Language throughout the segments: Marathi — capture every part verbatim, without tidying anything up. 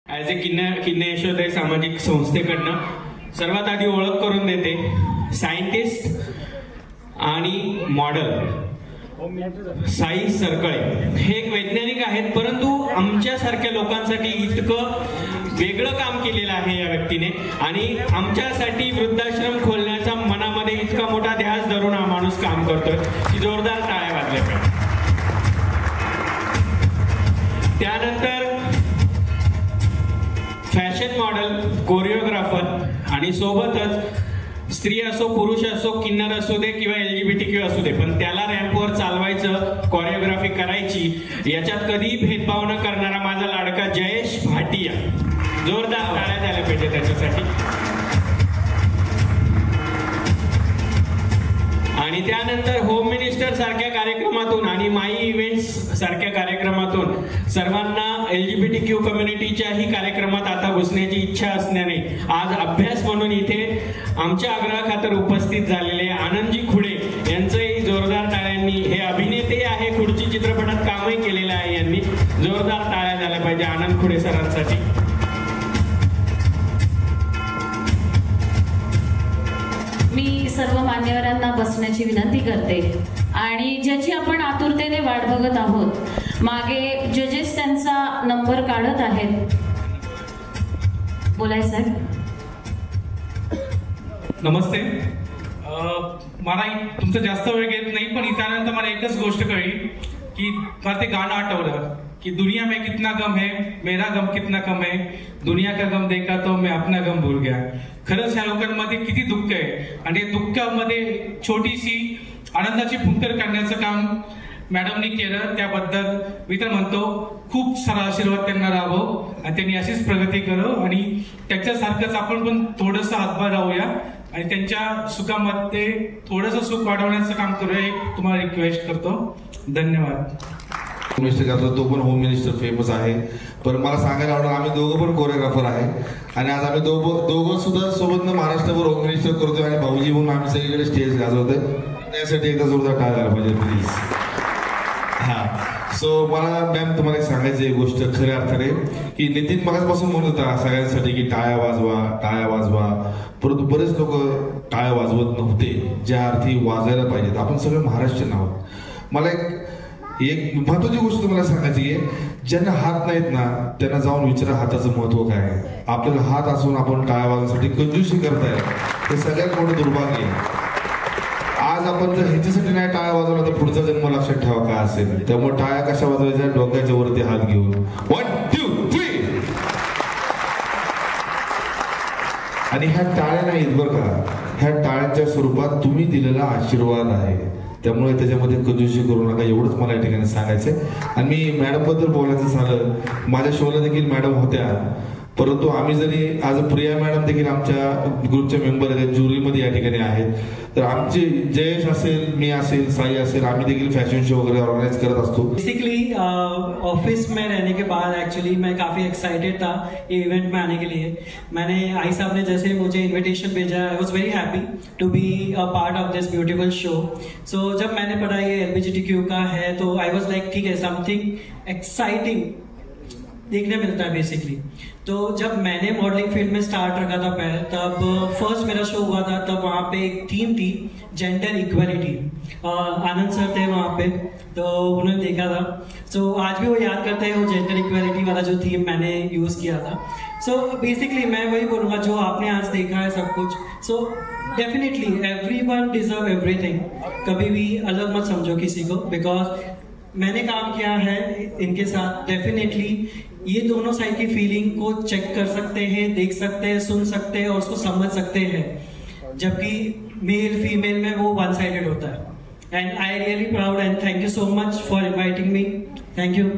ॲज ए किन्ने किन्ने यशोदय सामाजिक संस्थेकडनं सर्वात आधी ओळख करून देते सायंटिस्ट आणि मॉडेल साई सरकळे. हे एक वैज्ञानिक आहेत, परंतु आमच्यासारख्या लोकांसाठी इतकं वेगळं काम केलेलं आहे या व्यक्तीने आणि आमच्यासाठी वृद्धाश्रम खोलण्याचा मनामध्ये इतका मोठा ध्यास धरून हा माणूस काम करतोय की जोरदार टाळ्या वाजल्या पाहिजे. त्यानंतर फॅशन मॉडेल, कोरिओग्राफर आणि सोबतच स्त्री असो पुरुष असो किन्नर असू दे किंवा एलजीबीटी क्यू असू दे, पण त्याला रॅम्पवर चालवायचं, कोरिओग्राफी करायची, याच्यात कधीही भेदभाव न करणारा माझा लाडका जयेश भाटिया. जोरदार टाळ्या झाल्या पाहिजे त्याच्यासाठी. आणि त्यानंतर होम मिनिस्टर सारख्या कार्यक्रमातून आणि माई इव्हेंट्स सारख्या कार्यक्रमातून सर्वांना एलजीबीटी क्यू कम्युनिटीच्याही कार्यक्रमात आता घुसण्याची इच्छा असण्याने आज अभ्यास म्हणून इथे आमच्या आग्रहाखातर उपस्थित झालेले आनंदजी खुडे यांचंही जोरदार टाळ्यांनी, हे अभिनेते आहे, खुर्ची चित्रपटात कामही केलेलं आहे, यांनी जोरदार टाळ्या झाल्या पाहिजे आनंद खुडे सरांसाठी. मी सर्व मान्यवरांना बसण्याची विनंती करते आणि ज्याची आपण आतुरतेने वाट बघत आहोत. मागे जजेस त्यांचा नंबर काढत आहेत. बोलाय सर. नमस्ते. मला तुमचं जास्त वेळ घेत नाही, पण इथल्यानंतर मला एकच गोष्ट कळली की मला ते गाणं आठवलं कि दुनिया में कितना गम है, मेरा गम कितना कम है, दुनिया का गम देखा तो मैं अपना गम भूल गया. खरंच ह्या लोकांमध्ये किती दुःख आहे आणि दुःखामध्ये छोटीशी आनंदाची फुंकर करण्याचं काम मॅडमनी केलं. त्याबद्दल मी तर म्हणतो खूप सारा आशीर्वाद त्यांना राहावो आणि त्यांनी अशीच प्रगती करो आणि त्याच्यासारखंच आपण पण थोडंसं हातभार राहूया आणि त्यांच्या सुखामध्ये थोडंसं सुख वाढवण्याचं काम करूया, एक तुम्हाला रिक्वेस्ट करतो. धन्यवाद. मिनिस्टर घातला तो पण होम मिनिस्टर फेमस आहे, पण मला सांगायला आवडेल आम्ही दोघं पण कोरिओग्राफर आहे आणि आज आम्ही दोघं दोघं सुद्धा सोबत महाराष्ट्रभर होम मिनिस्टर करतोय आणि भाऊजी म्हणून आम्ही सगळीकडे स्टेज गाजवतोय. त्यासाठी एकदा जोरदार टाळ्या झाला पाहिजे प्लीज. हा सो मला मॅम तुम्हाला एक सांगायची एक गोष्ट खऱ्या अर्थाने की नितीन मगाचपासून म्हणत होता सगळ्यांसाठी की टाळ्या वाजवा टाळ्या वाजवा, परंतु बरेच लोक टाळ्या वाजवत नव्हते ज्या अर्थी वाजायला पाहिजेत. आपण सगळे महाराष्ट्रीयन आहोत. मला एक एक महत्वाची गोष्ट तुम्हाला सांगायची आहे, ज्यांना हात नाहीत ना त्यांना जाऊन विचारा हाताचं महत्व काय आहे. आपल्याला हात असून आपण टाळ्या वाजवण्यासाठी कंजूसी करताय, हे सगळ्यात मोठं दुर्भाग्य आहे. आज आपण जर ह्याच्यासाठी नाही टाळ्या वाजवला तर पुढचा जन्म लक्षात ठेवा काय असेल. त्यामुळे टाळ्या कशा वाजवायच्या, डोक्याच्या वरती हात घेऊन वन टू थ्री. आणि ह्या टाळ्या नाहीत बरं का, ह्या टाळ्यांच्या स्वरूपात तुम्ही दिलेला आशीर्वाद आहे. त्यामुळे त्याच्यामध्ये कंजूसी करू नका, एवढंच मला या ठिकाणी सांगायचंय. आणि मी मॅडम बद्दल बोलायचं झालं, माझ्या शोला देखील मॅडम होत्या, परंतु आम्ही जरी आज प्रिया मॅडम देखील आमच्या ग्रुपच्या मेंबर आहेत, ज्युरीमध्ये या ठिकाणी आहेत. तर आमचे जयेश असेल, मी असेल, साई असेल, आम्ही देखील फॅशन शो वगैरे ऑर्गेनाइज करत असतो. बेसिकली ऑफिस में रहने के बाद एक्चुअली मैं काफ़ी एक्साइटेड था ये इवेंट में आने के लिए. मैंने आई साहब ने जैसे मुझे इनविटेशन भेजा, I was very happy to be a part of this beautiful show. So जब मैंने पढ़ा ये एलबीजीटीक्यू का है तो आई वॉज लाइक ठीक है, समथिंग एक्साइटिंग देखने मिलता है बेसिकली. तो जब मैंने मॉडलिंग फील्ड में स्टार्ट रखा था पहले, तब फर्स्ट मेरा शो हुआ था, तब वहाँ पे एक थीम थी जेंडर इक्वालिटी. आनंद सर थे वहाँ पे, तो उन्होंने देखा था. सो so, आज भी वो याद करते हैं वो जेंडर इक्वालिटी वाला जो थीम मैंने यूज़ किया था. सो so, बेसिकली मैं वही बोलूँगा जो आपने आज देखा है सब कुछ. So definitely everyone deserve everything. कभी भी अलग मत समझो किसी को, बिकॉज मैंने काम किया है इनके साथ. डेफिनेटली ये दोनों साइड की फीलिंग को चेक कर सकते हैं, देख सकते हैं, सुन सकते हैं और उसको समझ सकते हैं, जबकि मेल फीमेल में वो वन साइडेड होता है. And I really proud and thank you so much for inviting me. Thank you.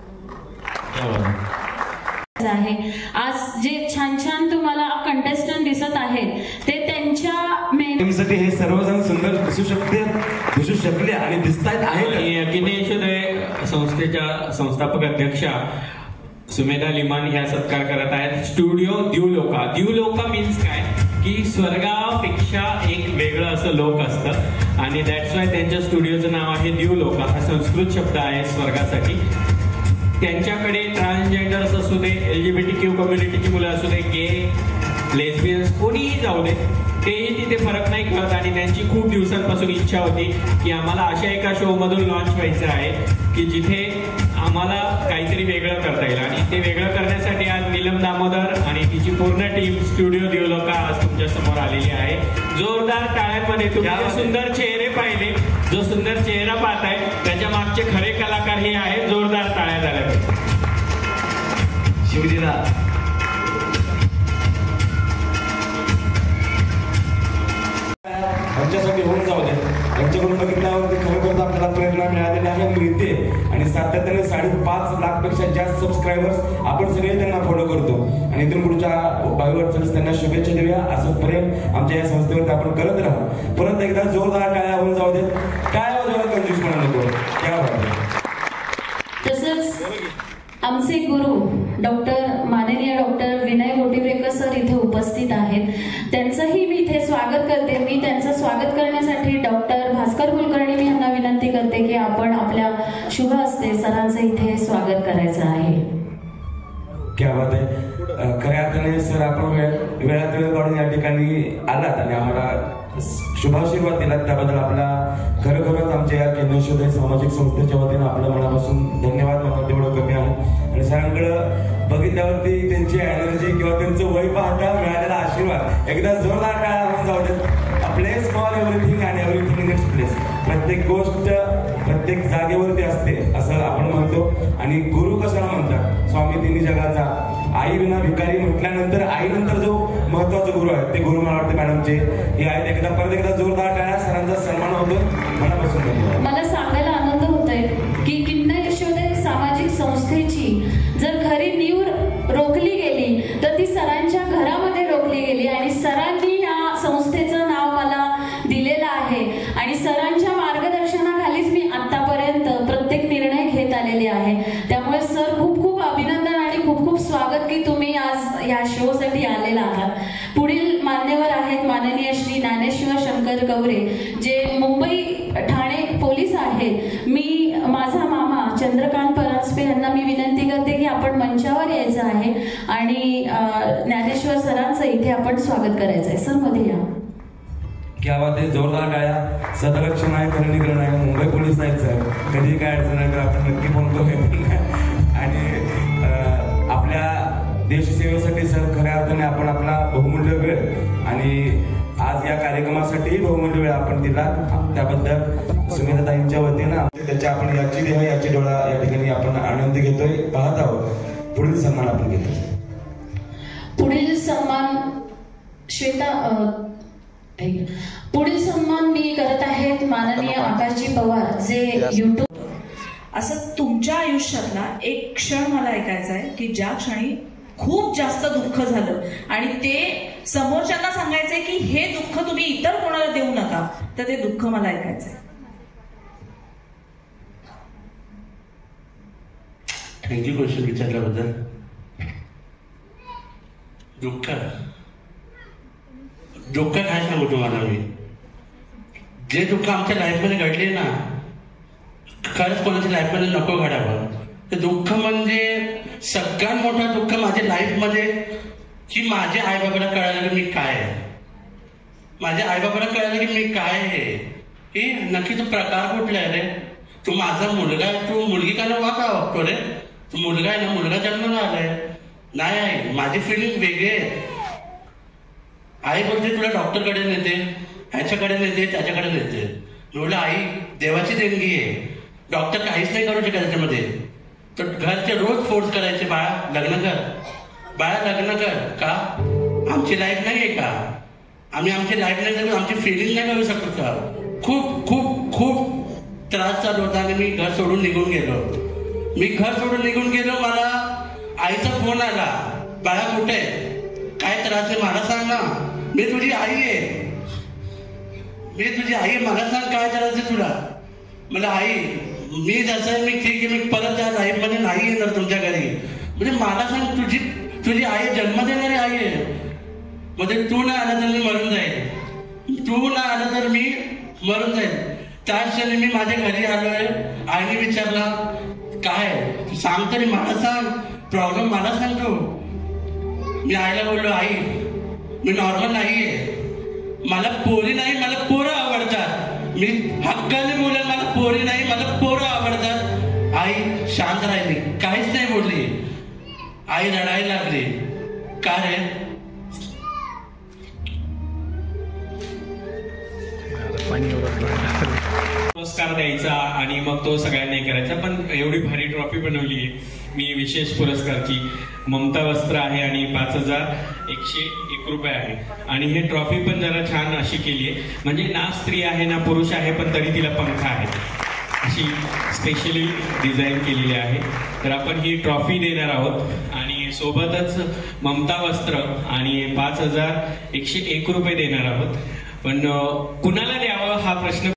आहे आज जे छान छान तुम्हाला कंटेस्टंट दिसत आहेत ते त्यांच्या मेनसाठी हे सर्वजण सुंदर दिसू शकते दिसू शकले आणि दिसतात आहेत. किन्ने यशोदय संस्थेच्या संस्थापक अध्यक्षा सुमेधा लिमान ह्या सत्कार करत आहेत. स्टुडिओ द्यूलोका. द्यूलोका मीन्स काय की स्वर्गापेक्षा एक वेगळं असं लोक असतं आणि दॅट्स वाय त्यांच्या स्टुडिओचं नाव आहे द्यूलोका. हा संस्कृत शब्द आहे स्वर्गासाठी. त्यांच्याकडे ट्रान्सजेंडर्स असू दे, L G B T Q कम्युनिटीची मुलं असू दे, गे, लेस्बियन्स, कोणीही जाऊ दे, तेही तिथे फरक नाही कळत. आणि त्यांची खूप दिवसांपासून इच्छा होती की आम्हाला अशा एका शोमधून लॉन्च व्हायचं आहे की जिथे आम्हाला काहीतरी वेगळं करता येईल. आणि ते वेगळं करण्यासाठी आज नीलम दामोदर आणि तिची पूर्ण टीम स्टुडिओ देवलोका आज तुमच्या समोर आलेली आहे. जोरदार टाळ्यांमध्ये तुम्ही सुंदर चेहरे पाहिले, जो सुंदर चेहरा पाहताय त्याच्या मागचे खरे कलाकार हे आहेत. जोरदार टाळ्या झाल्या शिवजीला. आमच्यासाठी होऊन जाऊ दे. यांच्याकडून बघितल्यावरती खरोखरच आपल्याला प्रेरणा मिळालेली आहे, मिळते. आणि सातत्याने साडेपाच लाख पेक्षा जास्त सबस्क्रायबर्स आपण सगळे त्यांना फॉलो करतो. आणि इथून पुढच्या बावीस त्यांना शुभेच्छा देऊया. असं प्रेम आमच्या या संस्थेवरती आपण करत राहू. परत एकदा जोरदार टाळ्या होऊन जाऊ देत. टाळ्या जोरात कंजूसपणा नको. क्या बात. तसंच आमचे गुरु डॉक्टर माननीय डॉक्टर विनय गोटीवरेकर सर इथे उपस्थित आहेत. त्यांचंही मी इथे स्वागत करते. मी त्यांचं स्वागत करण्यासाठी डॉक्टर भास्कर कुलकर्णी मी यांना विनंती करते की आपण आपल्या शुभ हस्ते सरांचं इथे स्वागत करायचं आहे. क्या बात आहे. खऱ्या अर्थाने सर आपण वेळ वेळात वेळ काढून या ठिकाणी आलात आणि आम्हाला शुभाशीर्वाद दिलात, त्याबद्दल आपला खरोखरच आमच्या या केंद्रशोधय सामाजिक संस्थेच्या वतीनं आपल्या मनापासून धन्यवाद. मला तेवढं कमी आहे. आणि सरांकडं बघितल्यावरती त्यांची एनर्जी किंवा त्यांचं वय पाहता मिळालेला आशीर्वाद एकदा जोरदार टाळ्या होऊन जाऊ देत. आपले small everything and everything in its place. प्रत्येक गोष्ट प्रत्येक जागेवरती असते असं आपण म्हणतो. आणि गुरु कशाला म्हणतात? स्वामी तिन्ही जगाचा आई विना भिकारी म्हटल्यानंतर आईनंतर जो महत्वाचा गुरु आहे ते गुरु मला वाटते मॅडमचे हे आहेत. एकदा परत एकदा जोरदार टाळ्या. सरांचा सन्मान होतो. मनापासून धन्यवाद. मला सांगायला आनंद होतोय की किन्नर यशोदय सामाजिक संस्थेची जर खरी नीव रोखली गेली तर ती सरांच्या घरामध्ये रोखली गेली. आणि सरांनी या संस्थेचं नाव मला दिलेलं आहे. आणि सरांच्या मार्गदर्शनाखालीच मी आतापर्यंत प्रत्येक निर्णय घेत आलेले आहे. त्यामुळे सर खूप खूप अभिनंदन आणि खूप खूप स्वागत की तुम्ही आज या शो साठी आलेला आहात. पुढील मान्यवर आहेत माननीय श्री ज्ञानेश्वर शंकर गौरे जे मुंबई ठाणे पोलीस आहेत. मी माझा मामा चंद्रकांत परांजपे यांना मी विनंती करते की आपण मंचावर यायचं आहे आणि ज्ञानेश्वर सरांचं इथे आपण स्वागत करायचं आहे. सर मध्ये या. क्या बात आहे. जोरदार टाळ्या. सदरक्षण आहे, खंडीकरण आहे, मुंबई पोलीस आहेत सर. कधी काय अडचण आहे तर आपण नक्की बोलतो. आणि आपल्या देशसेवेसाठी सर खऱ्या अर्थाने आपण आपला बहुमूल्य वेळ आणि आज या कार्यक्रमासाठी बहुमूल्य वेळ आपण दिला, त्याबद्दल सुमित्राताईंच्या वतीनं त्याच्या आपण याची देह याची डोळा या ठिकाणी आपण आनंद घेतोय, पाहत आहोत. पुढील सन्मान आपण घेतो. पुढील सन्मान श्वेता पुढील सन्मान मी करत आहेत माननीय आकाशजी पवार जे युट्यूब. असं तुमच्या आयुष्यातला एक क्षण मला ऐकायचा आहे की ज्या क्षणी खूप जास्त दुःख झालं आणि ते समोरच्यांना सांगायचंय की हे दुःख तुम्ही इतर कोणाला देऊ नका, तर ते दुःख मला ऐकायचंय. थँक्यू क्वेश्चन विचारल्याबद्दल. दुःख दुःख काय सांगू तुम्हाला मी. जे दुःख आमच्या लाईफमध्ये घडले ना, खरंच कोणाच्या लाईफमध्ये नको घडावं. ते दुःख म्हणजे सगळ्यात मोठं दुःख माझ्या लाईफमध्ये की माझ्या आईबाबाला कळालं की मी काय आहे. माझ्या आईबाबाला कळालं की मी काय आहे, हे नक्की तो प्रकार कुठला आहे रे. तू माझा मुलगा आहे, तू मुलगी का नाव का वागतो रे. तू मुलगा आहे ना, मुलगा जन्माला आलाय. नाही आहे, माझी फिलिंग वेगळी आहे. आई बोलते तुला डॉक्टरकडे नेते, ह्याच्याकडे नेते, त्याच्याकडे नेते. मी बोललो आई देवाची देणगी आहे, डॉक्टर काहीच नाही करू शकत त्याच्यामध्ये. तर घरचे रोज फोर्स करायचे, बाळा लग्न कर, बाळा लग्न कर. का आमची लाईफ नाही आहे का, आम्ही आमची लाईफ नाही जगू, आमची फिलिंग नाही करू शकतो का. खूप खूप खूप त्रास चालू होता आणि मी घर सोडून निघून गेलो. मी घर सोडून निघून गेलो. मला आईचा फोन आला, बाळा कुठे काय त्रास आहे मला सांग ना, मी तुझी आई आहे, मी तुझी आई, मला सांग काय त्रास आहे तुला. मला आई मी जसं आहे मी ठीक आहे, मी परत त्या लाईफमध्ये नाही येणार तुमच्या घरी. म्हणजे मला सांग तुझी तुझी आई जन्म देणारी आई आहे. म्हणजे तू नाही आला तर मी मरून जाईल, तू नाही आला तर मी मरून जाईल. त्याच क्षणी मी माझ्या घरी आलोय. आईने विचारला काय सांग तरी मला सांग, प्रॉब्लेम मला सांगतो. मी आईला बोललो, आई मी नॉर्मल नाहीये, मला पोरी नाही, मला पोरं आवडतात. मी हक्काने बोलेन, मला पोरी नाही, मला पोरं आवडतात. आई शांत राहिली, काहीच नाही बोलली. आई रडायला लागली. का रे? पुरस्कार द्यायचा आणि मग तो सगळ्यांना करायचा. पण एवढी भारी ट्रॉफी बनवली आहे मी विशेष पुरस्कारची. ममता वस्त्र आहे आणि पाच हजार एकशे एक रुपये आहे. आणि हे ट्रॉफी पण जरा छान अशी केली आहे, म्हणजे ना स्त्री आहे ना पुरुष आहे पण तरी तिला पंख आहे, अशी स्पेशली डिझाईन केलेली आहे. तर आपण ही ट्रॉफी देणार आहोत आणि सोबतच ममता वस्त्र आणि पाच हजार एकशे एक रुपये देणार आहोत. पण कुणाला द्यावं हा प्रश्न